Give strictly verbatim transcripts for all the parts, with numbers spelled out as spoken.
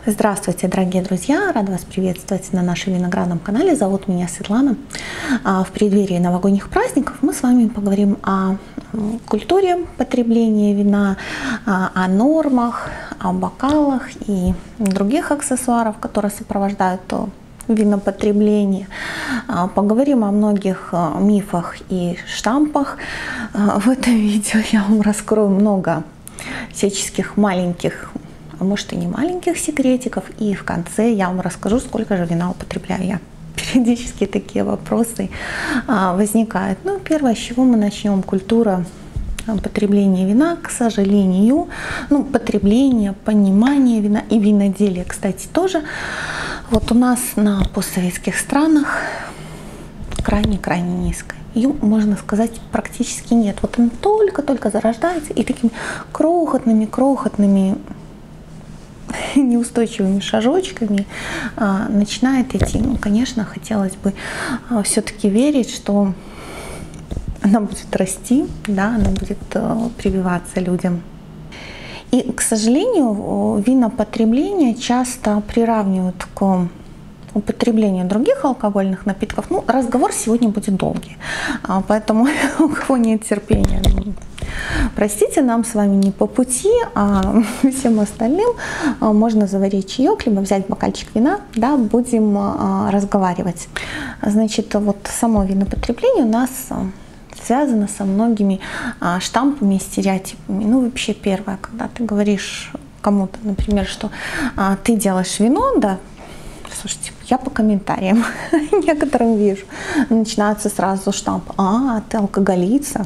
Здравствуйте, дорогие друзья! Рада вас приветствовать на нашем виноградном канале. Зовут меня Светлана. В преддверии новогодних праздников мы с вами поговорим о культуре потребления вина, о нормах, о бокалах и других аксессуарах, которые сопровождают винопотребление. Поговорим о многих мифах и штампах. В этом видео я вам раскрою много всяческих маленьких, а может и не маленьких секретиков, и в конце я вам расскажу, сколько же вина употребляю я. Периодически такие вопросы а, возникают. Ну, первое, с чего мы начнем: культура потребления вина, к сожалению, ну, потребление, понимание вина и виноделие, кстати, тоже. Вот у нас на постсоветских странах крайне-крайне низкое. Ее, можно сказать, практически нет. Вот она только-только зарождается и такими крохотными-крохотными неустойчивыми шажочками а, начинает идти. Ну, конечно, хотелось бы а, все-таки верить, что она будет расти, да, она будет а, прививаться людям. И, к сожалению, винопотребление часто приравнивают к употреблению других алкогольных напитков. Ну, разговор сегодня будет долгий, а, поэтому у кого нет терпения, простите, нам с вами не по пути, а всем остальным можно заварить чаек, либо взять бокальчик вина, да, будем а, разговаривать. Значит, вот само винопотребление у нас связано со многими а, штампами и стереотипами. Ну, вообще, первое, когда ты говоришь кому-то, например, что а, ты делаешь вино, да, слушайте, я по комментариям некоторым вижу, начинается сразу штамп: а, ты алкоголица,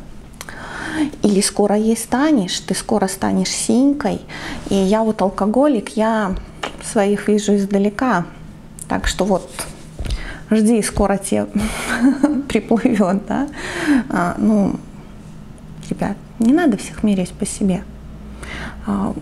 или скоро ей станешь, ты скоро станешь синькой, и я вот алкоголик, я своих вижу издалека, так что вот жди, скоро тебе приплывет, да. А, ну, ребят, не надо всех мерить по себе. А,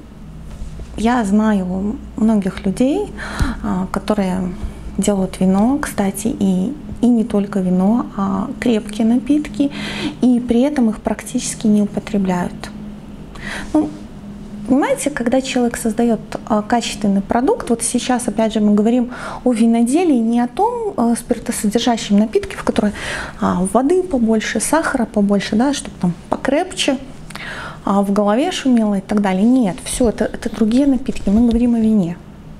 я знаю многих людей, а, которые делают вино, кстати, и И не только вино, а крепкие напитки, и при этом их практически не употребляют. Ну, понимаете, когда человек создает качественный продукт, вот сейчас, опять же, мы говорим о виноделии, не о том спиртосодержащем напитке, в которой воды побольше, сахара побольше, да, чтобы там покрепче, в голове шумело и так далее. Нет, все, это, это другие напитки, мы говорим о вине.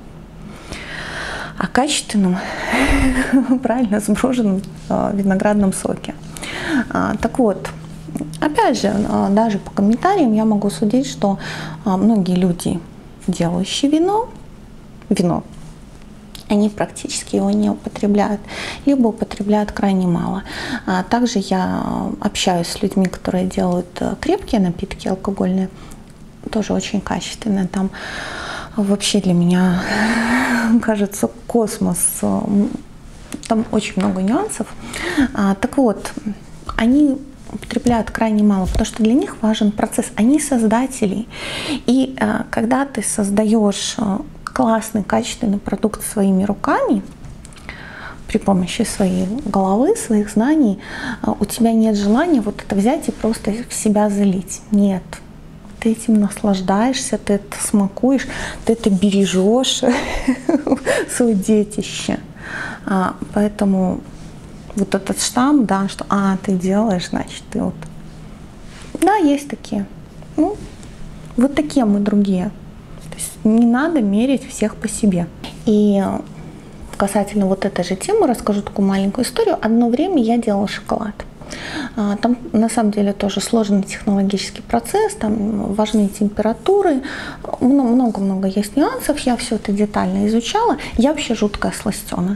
О качественном, правильно сброженном виноградном соке. Так вот, опять же, даже по комментариям я могу судить, что многие люди, делающие вино, вино, они практически его не употребляют, либо употребляют крайне мало. Также я общаюсь с людьми, которые делают крепкие напитки алкогольные, тоже очень качественные. Там вообще для меня кажется космос, там очень много нюансов. Так вот, они употребляют крайне мало, потому что для них важен процесс, они создатели. И когда ты создаешь классный, качественный продукт своими руками, при помощи своей головы, своих знаний, у тебя нет желания вот это взять и просто в себя залить. Нет. Ты этим наслаждаешься, ты это смакуешь, ты это бережешь, свое детище. А, поэтому вот этот штамп, да, что а, ты делаешь, значит, ты вот. Да, есть такие. Ну, вот такие мы другие. То есть не надо мерить всех по себе. И касательно вот этой же темы расскажу такую маленькую историю. Одно время я делала шоколад. Там на самом деле тоже сложный технологический процесс, там важны температуры, много-много есть нюансов, я все это детально изучала. Я вообще жуткая сластена.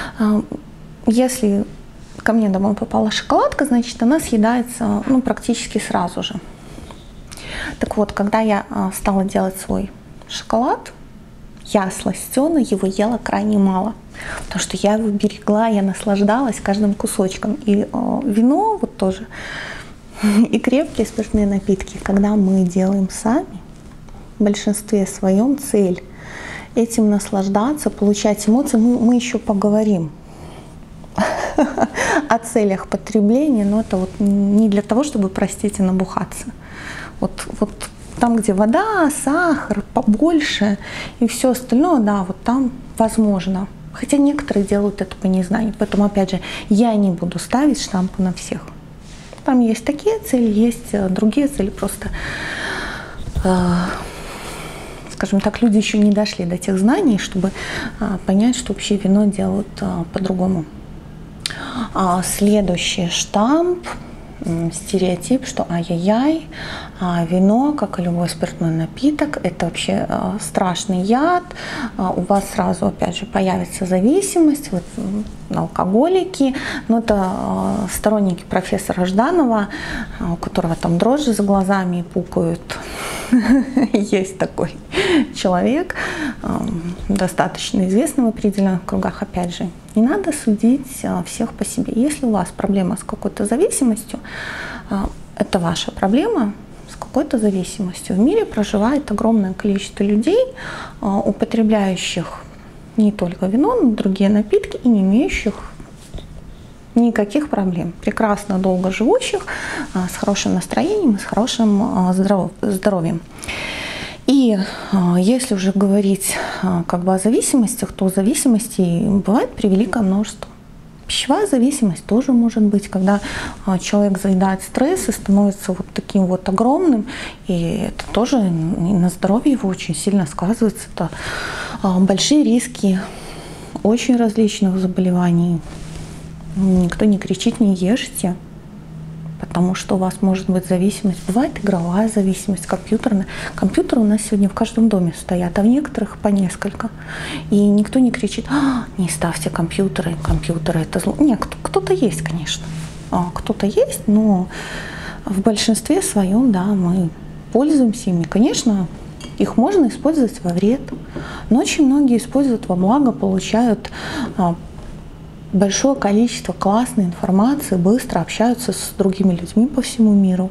Если ко мне домой попала шоколадка, значит, она съедается, ну, практически сразу же. Так вот, когда я стала делать свой шоколад, я сластена его ела крайне мало, потому что я его берегла, я наслаждалась каждым кусочком. И э, вино вот тоже, и крепкие спиртные напитки, когда мы делаем сами, в большинстве своем цель этим наслаждаться, получать эмоции. Мы, мы еще поговорим о целях потребления, но это вот не для того, чтобы, простите, набухаться. Вот, вот там, где вода, сахар побольше и все остальное, да, вот там возможно. Хотя некоторые делают это по незнанию. Поэтому, опять же, я не буду ставить штампы на всех. Там есть такие цели, есть другие цели. Просто, э, скажем так, люди еще не дошли до тех знаний, чтобы э, понять, что вообще вино делают э, по-другому. А следующий штамп. Стереотип, что ай-яй-яй, а вино, как и любой спиртной напиток, это вообще а, страшный яд, а, у вас сразу, опять же, появится зависимость, вот, алкоголики, но это а, сторонники профессора Жданова, а, у которого там дрожжи за глазами пукают. Есть такой человек, а, достаточно известный в определенных кругах, опять же. Не надо судить всех по себе. Если у вас проблема с какой-то зависимостью, это ваша проблема с какой-то зависимостью. В мире проживает огромное количество людей, употребляющих не только вино, но и другие напитки и не имеющих никаких проблем. Прекрасно долго живущих, с хорошим настроением и с хорошим здоровьем. И э, если уже говорить э, как бы о зависимостях, то зависимостей бывает превеликое множество. Пищевая зависимость тоже может быть, когда э, человек заедает стресс и становится вот таким вот огромным, и это тоже и на здоровье его очень сильно сказывается. Это э, большие риски очень различных заболеваний. Никто не кричит, не ешьте, потому что у вас может быть зависимость. Бывает игровая зависимость, компьютерная. Компьютеры у нас сегодня в каждом доме стоят, а в некоторых по несколько. И никто не кричит: а, не ставьте компьютеры, компьютеры это зло. Нет, кто-то есть, конечно. Кто-то есть, но в большинстве своем, да, мы пользуемся ими. Конечно, их можно использовать во вред, но очень многие используют во благо, получают большое количество классной информации, быстро общаются с другими людьми по всему миру.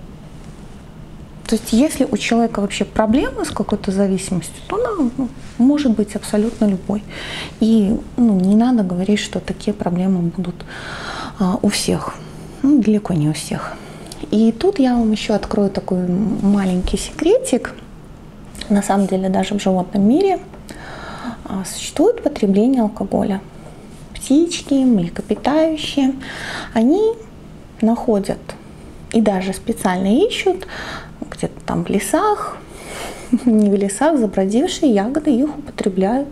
То есть если у человека вообще проблемы с какой-то зависимостью, то она, ну, может быть абсолютно любой. И ну, не надо говорить, что такие проблемы будут а, у всех. Ну, далеко не у всех. И тут я вам еще открою такой маленький секретик. На самом деле даже в животном мире а, существует потребление алкоголя. Птички, млекопитающие, они находят и даже специально ищут где-то там в лесах, не в лесах, забродившие ягоды, их употребляют.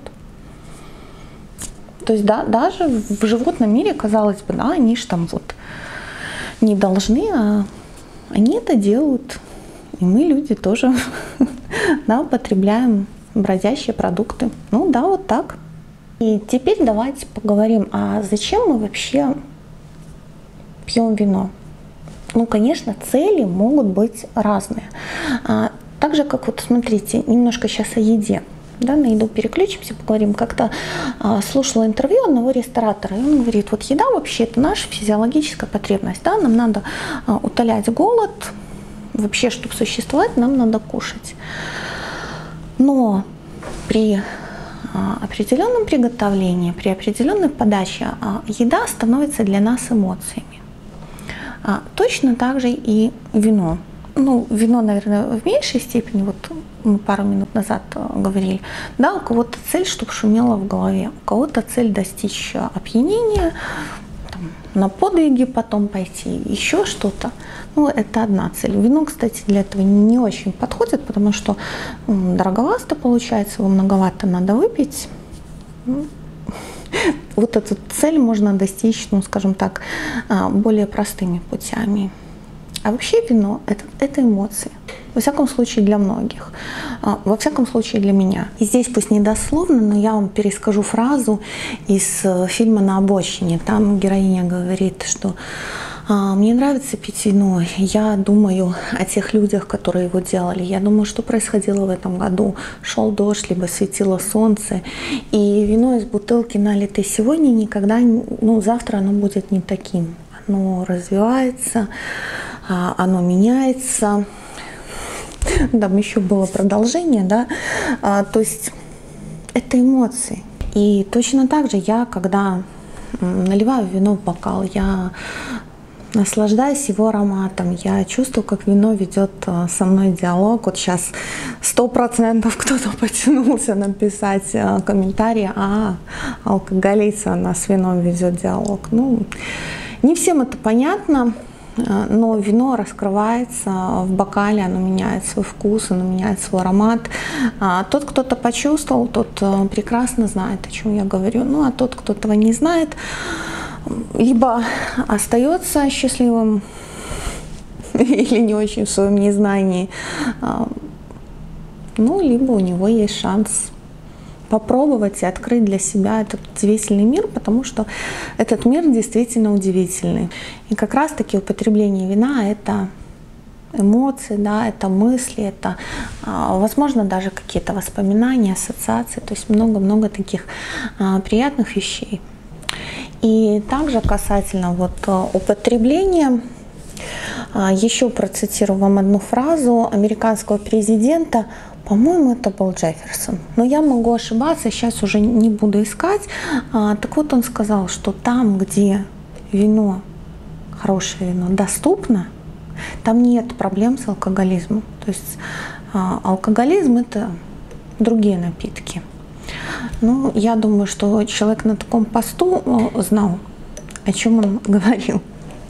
То есть да, даже в животном мире, казалось бы, да, они же там вот не должны, а они это делают. И мы, люди, тоже да, употребляем бродящие продукты. Ну да, вот так. И теперь давайте поговорим, а зачем мы вообще пьем вино? Ну, конечно, цели могут быть разные. А, так же, как вот, смотрите, немножко сейчас о еде. Да, на еду переключимся, поговорим. Как-то а, слушала интервью одного ресторатора, и он говорит: вот еда вообще это наша физиологическая потребность. Да? Нам надо а, утолять голод. Вообще, чтобы существовать, нам надо кушать. Но при определенном приготовлении, при определенной подаче еда становится для нас эмоциями. Точно так же и вино. Ну, вино, наверное, в меньшей степени, вот мы пару минут назад говорили, да, у кого-то цель, чтобы шумело в голове, у кого-то цель достичь опьянения, там, на подвиги потом пойти, еще что-то. Ну, это одна цель. Вино, кстати, для этого не очень подходит, потому что м, дороговато получается, его многовато надо выпить. Вот эту цель можно достичь, ну, скажем так, более простыми путями. А вообще вино это, – это эмоции. Во всяком случае, для многих. Во всяком случае, для меня. И здесь, пусть не дословно, но я вам перескажу фразу из фильма «На обочине». Там героиня говорит, что мне нравится пить вино, я думаю о тех людях, которые его делали. Я думаю, что происходило в этом году. Шел дождь, либо светило солнце. И вино из бутылки, налитое сегодня, никогда, ну, завтра оно будет не таким. Оно развивается, оно меняется. Там еще было продолжение, да. То есть это эмоции. И точно так же я, когда наливаю вино в бокал, я наслаждаюсь его ароматом. Я чувствую, как вино ведет со мной диалог. Вот сейчас сто процентов кто-то потянулся написать комментарий: а, алкоголица, она с вином ведет диалог. Ну, не всем это понятно, но вино раскрывается в бокале, оно меняет свой вкус, оно меняет свой аромат. Тот, кто это почувствовал, тот прекрасно знает, о чем я говорю. Ну, а тот, кто этого не знает, либо остается счастливым или не очень в своем незнании, ну, либо у него есть шанс попробовать и открыть для себя этот удивительный мир, потому что этот мир действительно удивительный. И как раз-таки употребление вина — это эмоции, да, это мысли, это, возможно, даже какие-то воспоминания, ассоциации, то есть много-много таких приятных вещей. И также касательно вот употребления, еще процитирую вам одну фразу американского президента. По-моему, это был Джефферсон, но я могу ошибаться, сейчас уже не буду искать. Так вот, он сказал, что там, где вино, хорошее вино, доступно, там нет проблем с алкоголизмом. То есть алкоголизм — это другие напитки. Ну, я думаю, что человек на таком посту знал, о чем он говорил.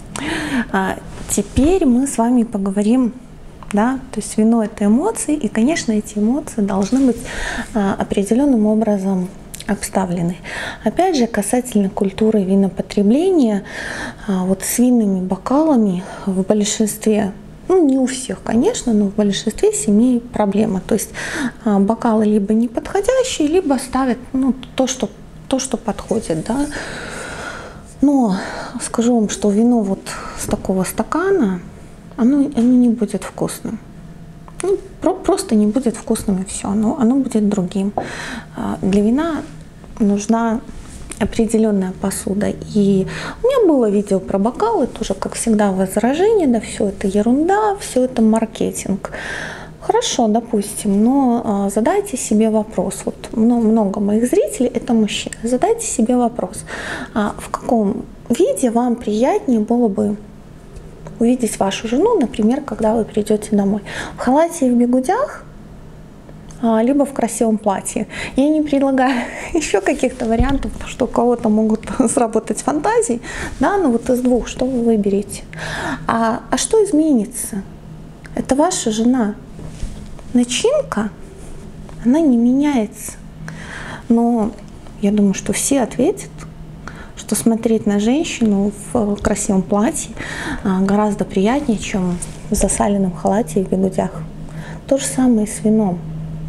Теперь мы с вами поговорим. Да? То есть вино — это эмоции, и, конечно, эти эмоции должны быть а, определенным образом обставлены. Опять же, касательно культуры винопотребления, а, вот с винными бокалами в большинстве, ну не у всех, конечно, но в большинстве семей проблема. То есть а, бокалы либо неподходящие, либо ставят ну, то, что, то, что подходит. Да? Но скажу вам, что вино вот с такого стакана, Оно, оно не будет вкусным. Ну, про, просто не будет вкусным, и все. Оно, оно будет другим. Для вина нужна определенная посуда. И у меня было видео про бокалы, тоже, как всегда, возражение, да, все это ерунда, все это маркетинг. Хорошо, допустим, но задайте себе вопрос. Вот много моих зрителей — это мужчины. Задайте себе вопрос, в каком виде вам приятнее было бы увидеть вашу жену, например, когда вы придете домой. В халате и в бигудях, либо в красивом платье. Я не предлагаю еще каких-то вариантов, потому что у кого-то могут сработать фантазии. Да, но вот из двух, что вы выберете? А, а что изменится? Это ваша жена. Начинка, она не меняется. Но я думаю, что все ответят, что смотреть на женщину в красивом платье гораздо приятнее, чем в засаленном халате и в бигудях. То же самое и с вином.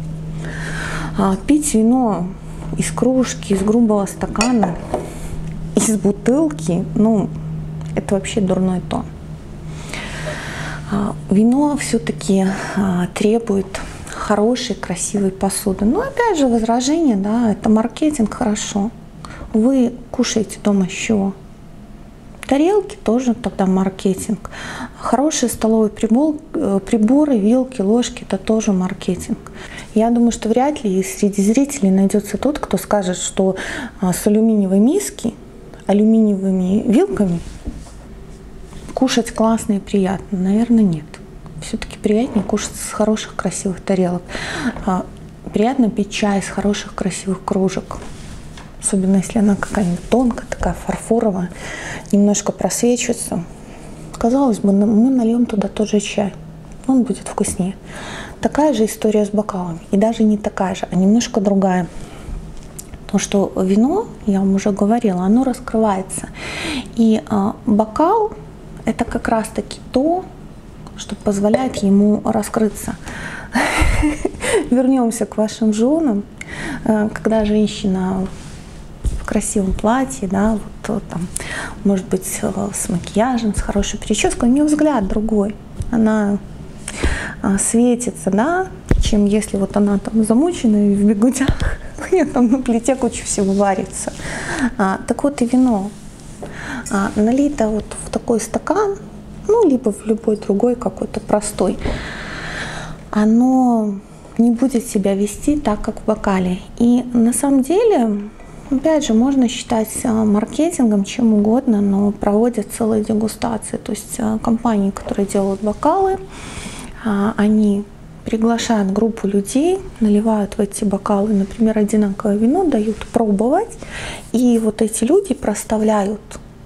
Пить вино из кружки, из грубого стакана, из бутылки, ну, это вообще дурной тон. Вино все-таки требует хорошей, красивой посуды. Но опять же возражение, да, это маркетинг, хорошо. Вы кушаете дома с чего? Тарелки тоже тогда маркетинг. Хорошие столовые прибор, приборы, вилки, ложки — это тоже маркетинг. Я думаю, что вряд ли среди зрителей найдется тот, кто скажет, что с алюминиевой миски, алюминиевыми вилками кушать классно и приятно. Наверное, нет. Все-таки приятнее кушать с хороших, красивых тарелок. Приятно пить чай из хороших, красивых кружек. Особенно если она какая-нибудь тонкая, такая фарфоровая, немножко просвечивается. Казалось бы, мы нальем туда тот же чай, он будет вкуснее. Такая же история с бокалами. И даже не такая же, а немножко другая. Потому что вино, я вам уже говорила, оно раскрывается. И а, бокал — это как раз-таки то, что позволяет ему раскрыться. Вернемся к вашим женам. Когда женщина в красивом платье, да, вот там, может быть, с макияжем, с хорошей прической, у нее взгляд другой. Она светится, да, чем если вот она там замучена в бигудях, у нее там на плите куча всего варится. А, так вот и вино а, налито вот в такой стакан, ну, либо в любой другой какой-то простой, оно не будет себя вести так, как в бокале. И на самом деле опять же, можно считать маркетингом чем угодно, но проводят целые дегустации. То есть компании, которые делают бокалы, они приглашают группу людей, наливают в эти бокалы, например, одинаковое вино, дают пробовать, и вот эти люди проставляют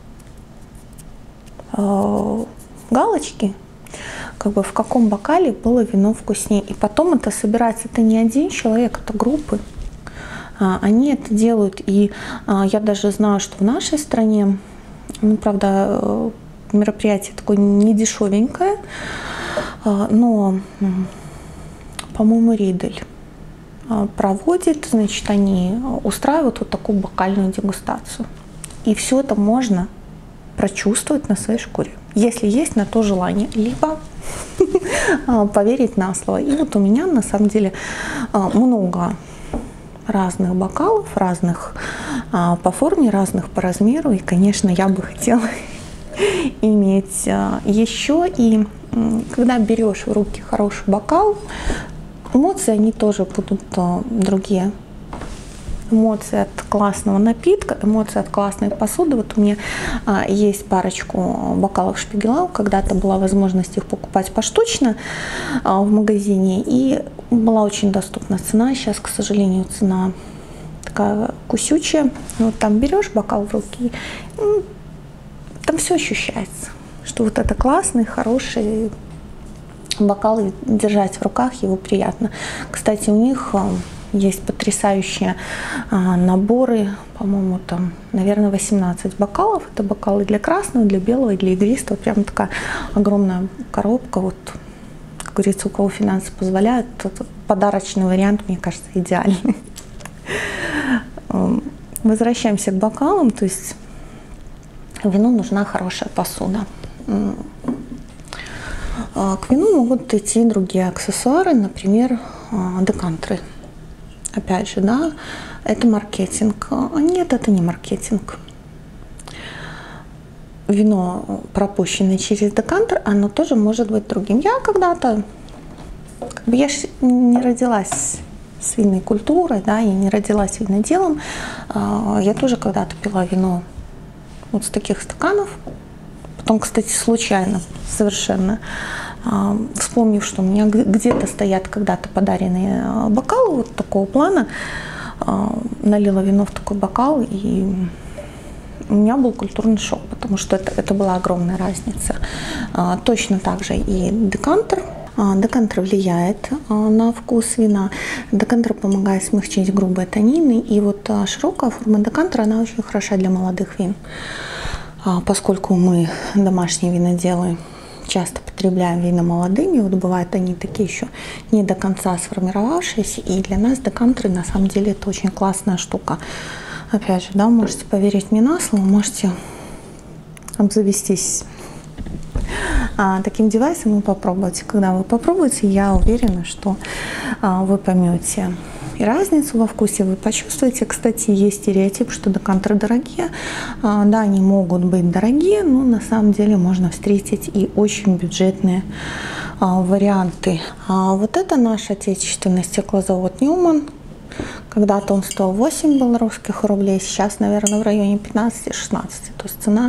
галочки, как бы в каком бокале было вино вкуснее. И потом это собирается, это не один человек, это группы. Они это делают, и я даже знаю, что в нашей стране, ну, правда, мероприятие такое не дешевенькое, но, по-моему, Ридель проводит, значит, они устраивают вот такую бокальную дегустацию. И все это можно прочувствовать на своей шкуре, если есть на то желание, либо поверить на слово. И вот у меня на самом деле много разных бокалов, разных по форме, разных по размеру. И, конечно, я бы хотела иметь еще. И когда берешь в руки хороший бокал, эмоции, они тоже будут другие. Эмоции от классного напитка, эмоции от классной посуды. Вот у меня а, есть парочку бокалов Шпигеlau. Когда-то была возможность их покупать поштучно а, в магазине, и была очень доступна цена. Сейчас, к сожалению, цена такая кусючая. Вот там берешь бокал в руки, ну, там все ощущается, что вот это классный, хороший бокал, и держать в руках его приятно. Кстати, у них есть потрясающие а, наборы, по-моему, там, наверное, восемнадцать бокалов. Это бокалы для красного, для белого и для игристого. Прям такая огромная коробка. Вот, как говорится, у кого финансы позволяют, тот подарочный вариант, мне кажется, идеальный. Возвращаемся к бокалам. То есть вину нужна хорошая посуда. К вину могут идти другие аксессуары, например, декантеры. Опять же, да, это маркетинг. Нет, это не маркетинг. Вино, пропущенное через декантер, оно тоже может быть другим. Я когда-то, как бы я не родилась с винной культурой, да, я не родилась виноделом. Я тоже когда-то пила вино вот с таких стаканов. Потом, кстати, случайно совершенно, вспомнив, что у меня где-то стоят когда-то подаренные бокалы вот такого плана, налила вино в такой бокал, и у меня был культурный шок, потому что это, это была огромная разница. Точно так же и декантер. Декантер влияет на вкус вина. Декантер помогает смягчить грубые танины, и вот широкая форма декантера, она очень хороша для молодых вин. Поскольку мы, домашние виноделы, часто потребляем вина молодыми, вот бывают они такие еще не до конца сформировавшиеся, и для нас декантеры на самом деле это очень классная штука. Опять же, да, можете поверить мне на слово, можете обзавестись а, таким девайсом и попробовать. Когда вы попробуете, я уверена, что а, вы поймете и разницу во вкусе, вы почувствуете. Кстати, есть стереотип, что декантеры дорогие. А, да, они могут быть дорогие, но на самом деле можно встретить и очень бюджетные а, варианты. А, вот это наш отечественный стеклозавод Ньюман. Когда-то он стоил восемь белорусских рублей, сейчас, наверное, в районе пятнадцати-шестнадцати. То есть цена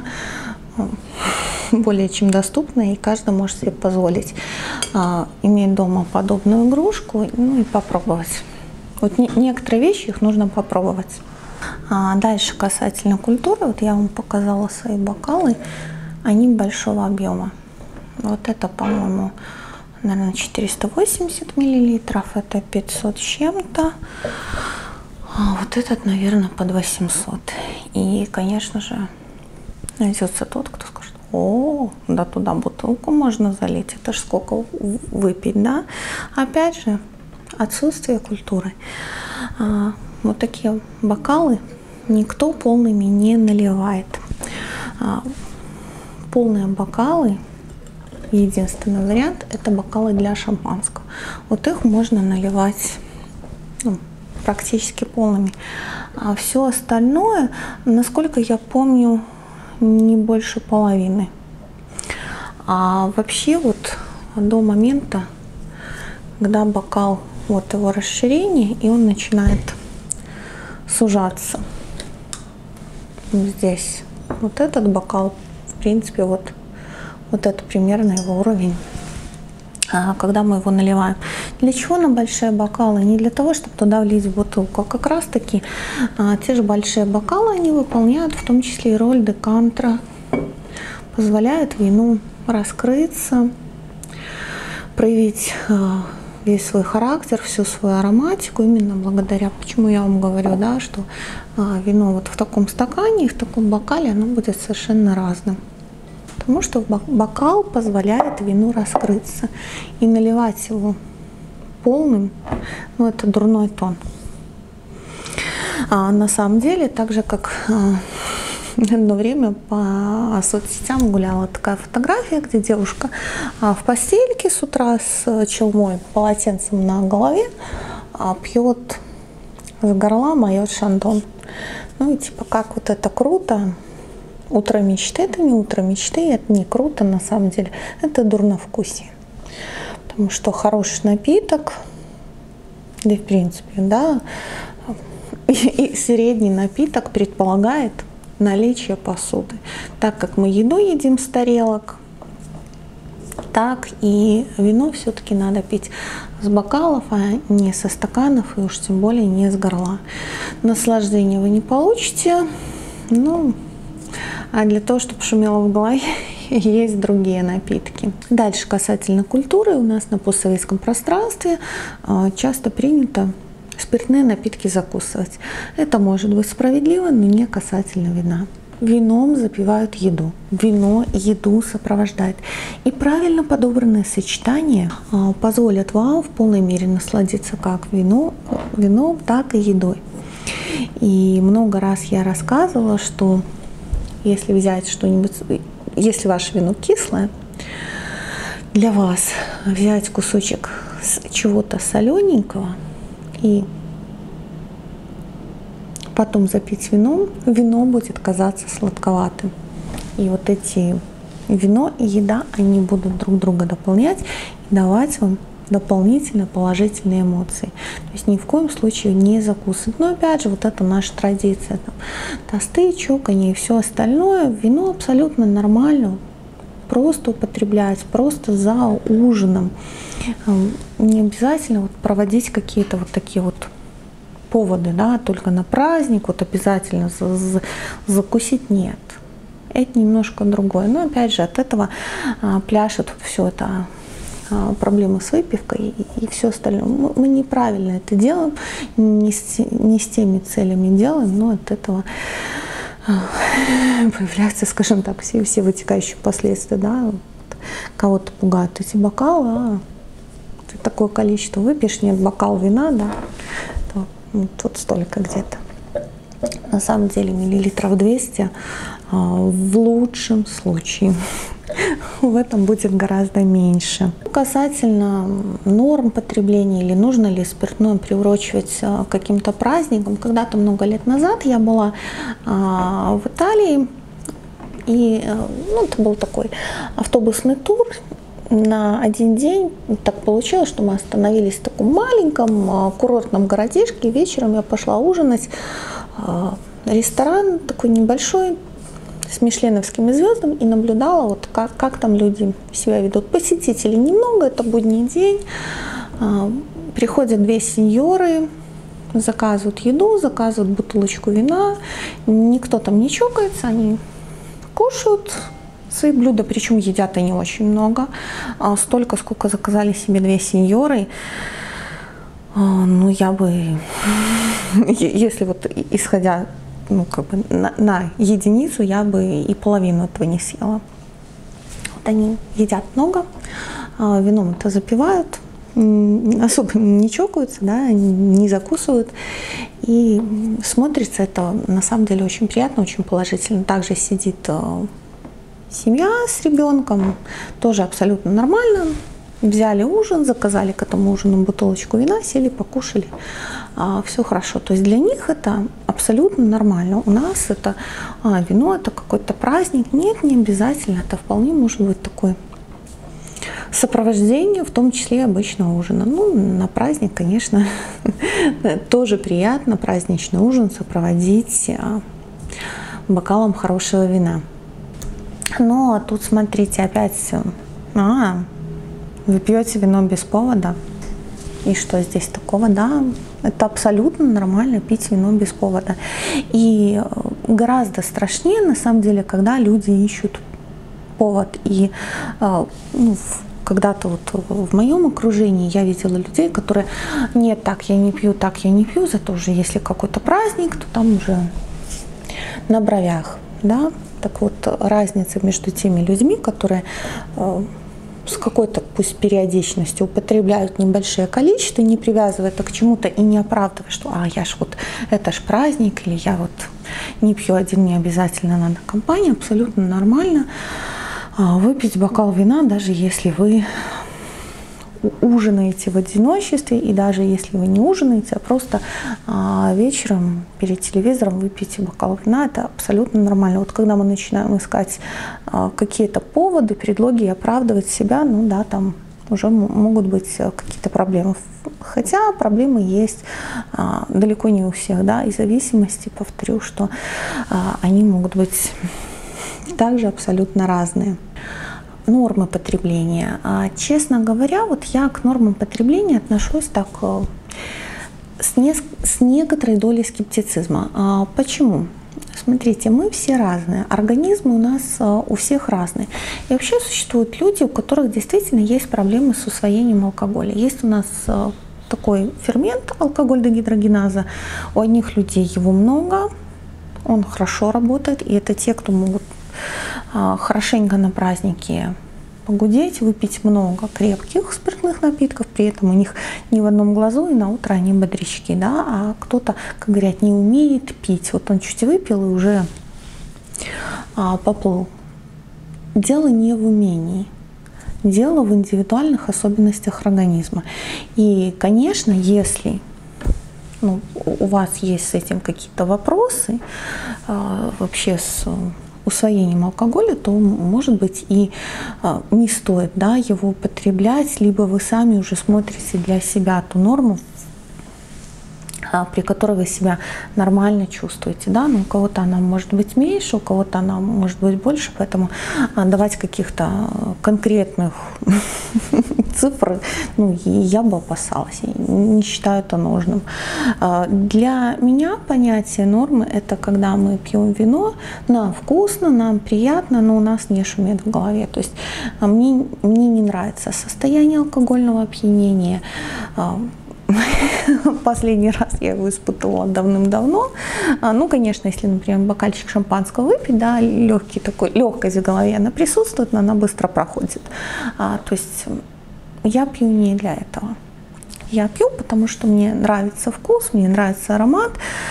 более чем доступная, и каждый может себе позволить а, иметь дома подобную игрушку, ну и попробовать. Вот не, некоторые вещи, их нужно попробовать. А дальше касательно культуры, вот я вам показала свои бокалы, они большого объема. Вот это, по-моему, наверное, четыреста восемьдесят миллилитров, это пятьсот с чем-то. А вот этот, наверное, под восемьсот. И, конечно же, найдется тот, кто скажет: о, да туда бутылку можно залить, это ж сколько выпить, да? Опять же, отсутствие культуры. А, вот такие бокалы никто полными не наливает. А, полные бокалы, единственный вариант, это бокалы для шампанского. Вот их можно наливать, ну, практически полными. А все остальное, насколько я помню, не больше половины. А вообще вот до момента, когда бокал, вот его расширение, и он начинает сужаться. здесь вот этот бокал, в принципе, вот, вот это примерно его уровень, когда мы его наливаем. Для чего нам большие бокалы? Не для того, чтобы туда влить бутылку, а как раз таки а, те же большие бокалы, они выполняют в том числе и роль декантера, позволяют вину раскрыться, проявить а, весь свой характер, всю свою ароматику, именно благодаря, почему я вам говорю, да, что а, вино вот в таком стакане и в таком бокале, оно будет совершенно разным. Потому что бокал позволяет вину раскрыться, и наливать его полным, ну, это дурной тон. А на самом деле, так же как а, одно время по соцсетям гуляла такая фотография, где девушка а, в постельке с утра с челмой, полотенцем на голове а, пьет с горла моет шандон. Ну и типа, как вот это круто. Утро мечты — это не утро мечты, это не круто на самом деле, это дурновкусие. Потому что хороший напиток, да и в принципе, да, и, и средний напиток предполагает наличие посуды. Так как мы еду едим с тарелок, так и вино все-таки надо пить с бокалов, а не со стаканов, и уж тем более не с горла. Наслаждения вы не получите, ну, а для того, чтобы шумело в голове, есть другие напитки. Дальше касательно культуры. У нас на постсоветском пространстве часто принято спиртные напитки закусывать. Это может быть справедливо, но не касательно вина. Вином запивают еду. Вино еду сопровождает. И правильно подобранное сочетание позволят вам в полной мере насладиться как вино, вином, так и едой. И много раз я рассказывала, что если взять что-нибудь, если ваше вино кислое, для вас взять кусочек чего-то солененького и потом запить вином, вино будет казаться сладковатым. И вот эти вино и еда, они будут друг друга дополнять и давать вам дополнительно положительные эмоции. То есть ни в коем случае не закусывать. Но опять же, вот это наша традиция. Там, тосты, чоканье и все остальное. Вино абсолютно нормально. Просто употреблять, просто за ужином. Не обязательно вот проводить какие-то вот такие вот поводы, да, только на праздник, вот обязательно за, за, закусить, нет. Это немножко другое. Но опять же, от этого а, пляшет вот все это, проблемы с выпивкой и, и все остальное. Мы, мы неправильно это делаем, не с, не с теми целями делаем, но от этого появляются, скажем так, все, все вытекающие последствия. Да? Вот, кого-то пугают эти бокалы, а ты такое количество выпьешь, нет, бокал вина, да, то ну, тут столько где-то. На самом деле миллилитров двести в лучшем случае. В этом будет гораздо меньше. Касательно норм потребления или нужно ли спиртное приурочивать к каким-то праздникам, когда-то много лет назад я была в Италии, и ну, это был такой автобусный тур на один день. Так получилось, что мы остановились в таком маленьком курортном городишке. Вечером я пошла ужинать. Ресторан такой небольшой, с мишленовскими звездами, и наблюдала, вот как, как там люди себя ведут. Посетителей немного, это будний день. Приходят две сеньоры, заказывают еду, заказывают бутылочку вина. Никто там не чокается, они кушают свои блюда, причем едят они очень много. Столько, сколько заказали себе две сеньоры. Ну, я бы, если вот исходя ну, как бы на, на единицу, я бы и половину этого не съела. Вот они едят много, вином это запивают, особо не чокаются, да, не закусывают. И смотрится это на самом деле очень приятно, очень положительно. Также сидит семья с ребенком, тоже абсолютно нормально. Взяли ужин, заказали к этому ужину бутылочку вина, сели, покушали, а, все хорошо. То есть для них это абсолютно нормально. У нас это а, вино, это какой-то праздник. Нет, не обязательно. Это вполне может быть такое сопровождение, в том числе обычного ужина. Ну, на праздник, конечно, тоже приятно праздничный ужин сопроводить бокалом хорошего вина. Но тут, смотрите, опять, а, вы пьете вино без повода. И что здесь такого? Да, это абсолютно нормально пить вино без повода. И гораздо страшнее, на самом деле, когда люди ищут повод. И ну, когда-то вот в моем окружении я видела людей, которые: нет, так я не пью, так я не пью, зато уже если какой-то праздник, то там уже на бровях, да. Так вот, разница между теми людьми, которые с какой-то, пусть периодичностью, употребляют небольшое количество, не привязывая это к чему-то и не оправдывая, что а я ж вот, это ж праздник, или я вот не пью один, не обязательно надо компания, абсолютно нормально выпить бокал вина, даже если вы ужинаете в одиночестве, и даже если вы не ужинаете, а просто а, вечером перед телевизором выпьете бокал вина, это абсолютно нормально. Вот когда мы начинаем искать а, какие-то поводы, предлоги и оправдывать себя, ну да, там уже могут быть какие-то проблемы. Хотя проблемы есть а, далеко не у всех, да, и зависимости, повторю, что а, они могут быть также абсолютно разные. Нормы потребления. Честно говоря, вот я к нормам потребления отношусь так с, не, с некоторой долей скептицизма. Почему? Смотрите, мы все разные, организмы у нас у всех разные. И вообще существуют люди, у которых действительно есть проблемы с усвоением алкоголя. Есть у нас такой фермент алкоголь-дегидрогеназа. У одних людей его много, он хорошо работает, и это те, кто могут хорошенько на празднике погудеть, выпить много крепких спиртных напитков, при этом у них ни в одном глазу, и на утро они бодрячки, да, а кто-то, как говорят, не умеет пить, вот он чуть выпил и уже а, поплыл. Дело не в умении, дело в индивидуальных особенностях организма. И, конечно, если ну, у вас есть с этим какие-то вопросы, а, вообще с усвоением алкоголя, то, может быть, и а, не стоит, да, его употреблять, либо вы сами уже смотрите для себя ту норму, а, при которой вы себя нормально чувствуете. Да? Ну, у кого-то она может быть меньше, у кого-то она может быть больше, поэтому а, давать каких-то конкретных цифр, ну, я бы опасалась, я не считаю это нужным. Для меня понятие нормы — это когда мы пьем вино, нам вкусно, нам приятно, но у нас не шумит в голове. То есть мне, мне не нравится состояние алкогольного опьянения. Последний раз я его испытывала давным-давно. Ну, конечно, если, например, бокальчик шампанского выпить, да, легкий такой, легкость в голове, она присутствует, но она быстро проходит. То есть я пью не для этого. Я пью, потому что мне нравится вкус, мне нравится аромат,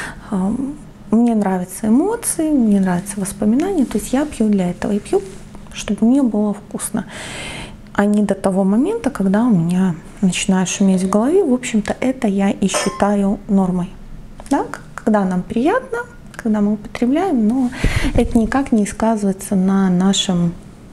мне нравятся эмоции, мне нравятся воспоминания. То есть я пью для этого и пью, чтобы мне было вкусно. А не до того момента, когда у меня начинает шуметь в голове. В общем-то, это я и считаю нормой. Да? Когда нам приятно, когда мы употребляем, но это никак не сказывается на нашем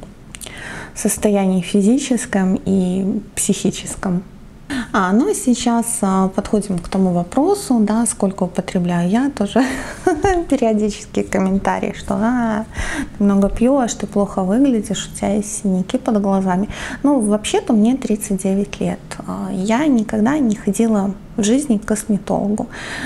состоянии физическом и психическом. А, ну и сейчас а, подходим к тому вопросу, да, сколько употребляю я, тоже периодические комментарии, что а, ты много пьешь, ты плохо выглядишь, у тебя есть синяки под глазами. Ну, вообще-то мне тридцать девять лет. Я никогда не ходила в жизни к косметологу.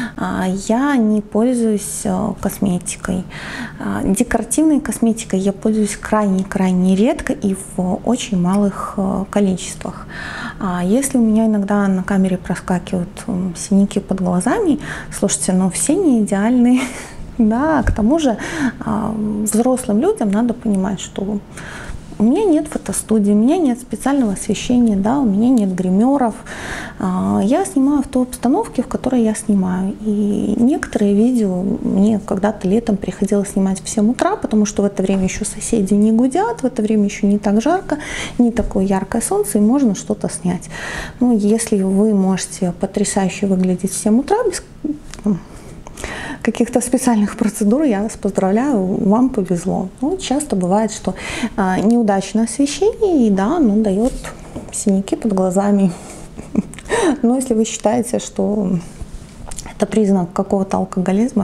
Я не пользуюсь косметикой. Декоративной косметикой я пользуюсь крайне-крайне редко и в очень малых количествах. Если у меня иногда на камере проскакивают синяки под глазами, слушайте, ну все не идеальные. Да, к тому же взрослым людям надо понимать, что у меня нет фотостудии, у меня нет специального освещения, да, у меня нет гримеров. Я снимаю в той обстановке, в которой я снимаю. И некоторые видео мне когда-то летом приходилось снимать в семь утра, потому что в это время еще соседи не гудят, в это время еще не так жарко, не такое яркое солнце, и можно что-то снять. Ну, если вы можете потрясающе выглядеть в семь утра без каких-то специальных процедур, я вас поздравляю, вам повезло. Ну, часто бывает, что а, неудачное освещение, и да, оно дает синяки под глазами. Но если вы считаете, что это признак какого-то алкоголизма,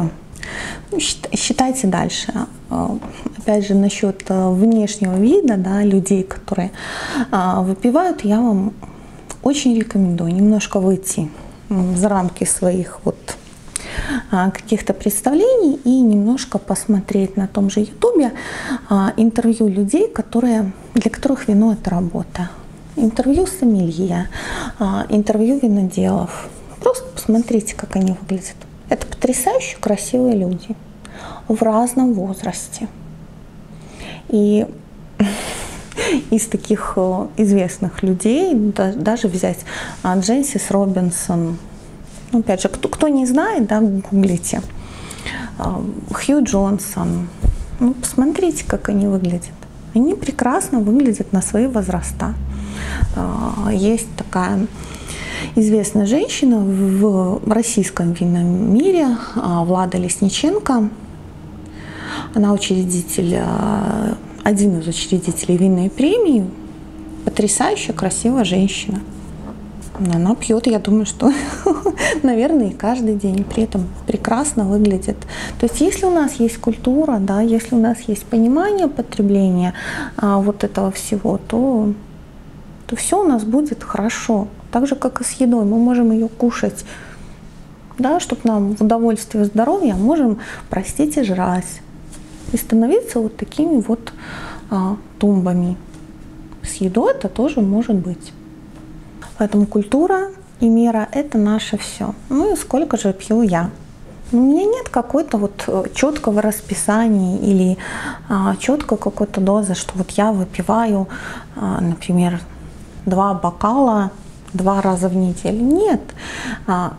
Ну, считайте дальше. Опять же, насчет внешнего вида, да, людей, которые выпивают, я вам очень рекомендую немножко выйти за рамки своих вот каких-то представлений и немножко посмотреть на том же ютубе интервью людей, которые, для которых вино — это работа. Интервью сомелье, интервью виноделов. Просто посмотрите, как они выглядят. Это потрясающе красивые люди в разном возрасте. И из таких известных людей, даже взять Дженсис Робинсон, опять же, кто, кто не знает, да, гуглите. Хью Джонсон. Ну, посмотрите, как они выглядят. Они прекрасно выглядят на свои возраста. Есть такая известная женщина в российском винном мире, Влада Лесниченко. Она учредитель, один из учредителей винной премии. Потрясающая, красивая женщина. Она пьет, я думаю, что, наверное, и каждый день, при этом прекрасно выглядит. То есть, если у нас есть культура, да, если у нас есть понимание потребления а, вот этого всего, то, то все у нас будет хорошо. Так же, как и с едой. Мы можем ее кушать, да, чтобы нам в удовольствие, здоровья, можем, простите, жрать. И становиться вот такими вот а, тумбами. С едой это тоже может быть. Поэтому культура и мера — это наше все. Ну и сколько же пью я? У меня нет какой-то вот четкого расписания или а, четкой какой-то дозы, что вот я выпиваю, а, например, два бокала два раза в неделю. Нет. А,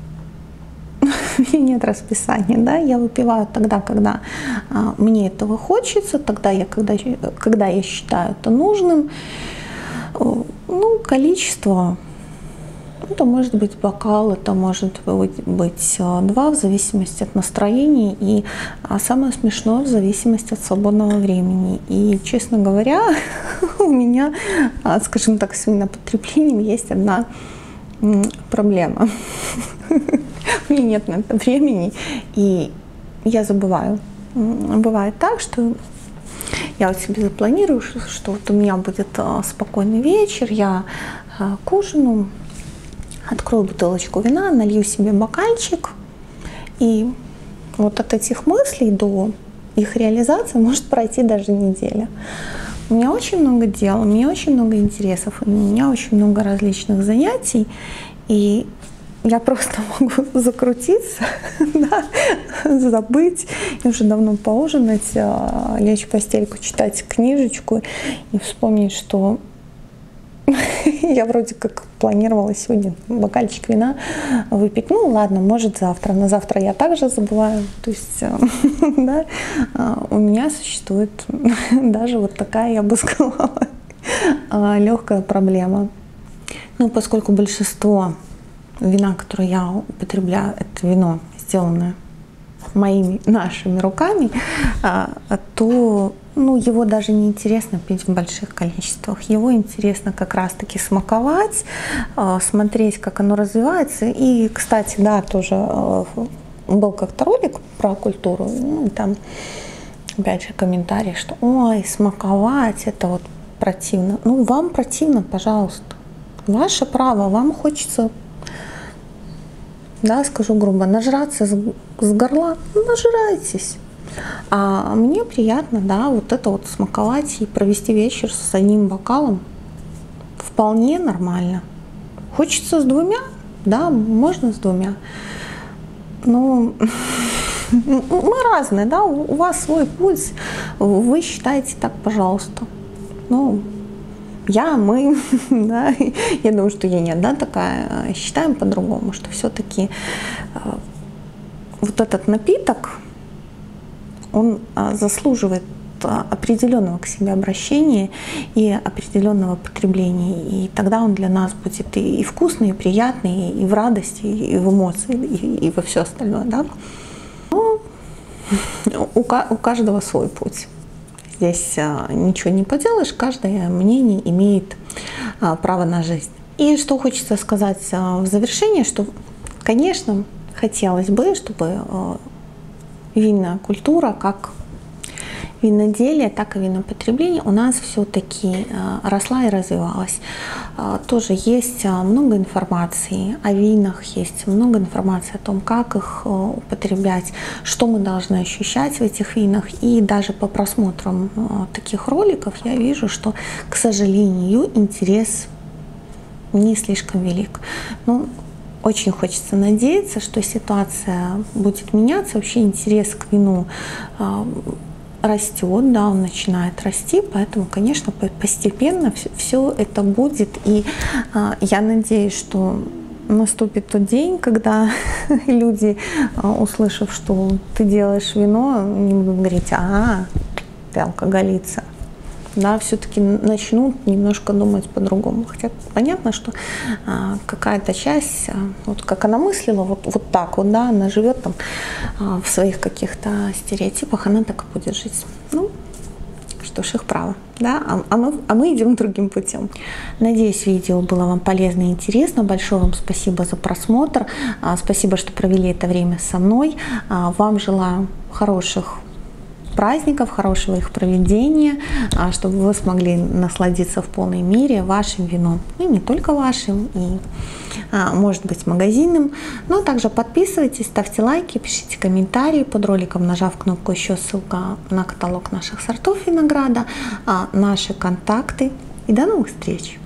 нет расписания, да, я выпиваю тогда, когда а, мне этого хочется, тогда я, когда, когда я считаю это нужным. Ну, количество, это может быть бокал, это может быть, быть два, в зависимости от настроения, и а самое смешное, в зависимости от свободного времени. И, честно говоря, у меня, скажем так, с винопотреблением есть одна проблема. У меня нет на это времени, и я забываю. Бывает так, что я вот себе запланирую, что вот у меня будет спокойный вечер, я к ужину открою бутылочку вина, налью себе бокальчик, и вот от этих мыслей до их реализации может пройти даже неделя. У меня очень много дел, у меня очень много интересов, у меня очень много различных занятий, и я просто могу закрутиться, да, забыть, и уже давно поужинать, лечь в постельку, читать книжечку и вспомнить, что я вроде как планировала сегодня бокальчик вина выпить. Ну ладно, может завтра. На завтра я также забываю. То есть да, у меня существует даже вот такая, я бы сказала, легкая проблема. Ну, поскольку большинство вина, которое я употребляю, это вино, сделанное моими, нашими руками, то ну, его даже не интересно пить в больших количествах. Его интересно как раз-таки смаковать, смотреть, как оно развивается. И, кстати, да, тоже был как-то ролик про культуру, ну, там, опять же, комментарий, что ой, смаковать, это вот противно. Ну, вам противно, пожалуйста. Ваше право, вам хочется, да, скажу грубо, нажраться с, с горла, нажирайтесь. А мне приятно, да, вот это вот смаковать и провести вечер с одним бокалом вполне нормально. Хочется с двумя, да, можно с двумя. Но мы разные, да, у вас свой путь, вы считаете так, пожалуйста. Ну, я, мы, да, я думаю, что я не одна такая, считаем по-другому, что все-таки вот этот напиток, он заслуживает определенного к себе обращения и определенного потребления. И тогда он для нас будет и вкусный, и приятный, и в радости, и в эмоции, и, и во все остальное. Да? Но у, у каждого свой путь. Здесь ничего не поделаешь, каждое мнение имеет право на жизнь. И что хочется сказать в завершение, что, конечно, хотелось бы, чтобы винная культура, как виноделие, так и винопотребление у нас все-таки росла и развивалась. Тоже есть много информации о винах, есть много информации о том, как их употреблять, что мы должны ощущать в этих винах. И даже по просмотрам таких роликов я вижу, что, к сожалению, интерес не слишком велик. Ну, очень хочется надеяться, что ситуация будет меняться, вообще интерес к вину растет, да, он начинает расти, поэтому, конечно, постепенно все, все это будет, и а, я надеюсь, что наступит тот день, когда люди, услышав, что ты делаешь вино, не будут говорить: а, ты алкоголица. Да, все-таки начнут немножко думать по-другому. Хотя понятно, что а, какая-то часть, а, вот как она мыслила, вот, вот так вот, да, она живет там а, в своих каких-то стереотипах, она так и будет жить. Ну, что ж, их право, да, а, а, мы, а мы идем другим путем. Надеюсь, видео было вам полезно и интересно. Большое вам спасибо за просмотр. А, спасибо, что провели это время со мной. А, вам желаю хороших праздников, хорошего их проведения, чтобы вы смогли насладиться в полной мере вашим вином. И не только вашим, и, может быть, магазинным. Но также подписывайтесь, ставьте лайки, пишите комментарии под роликом, нажав кнопку «Еще», ссылка на каталог наших сортов винограда, наши контакты. И до новых встреч!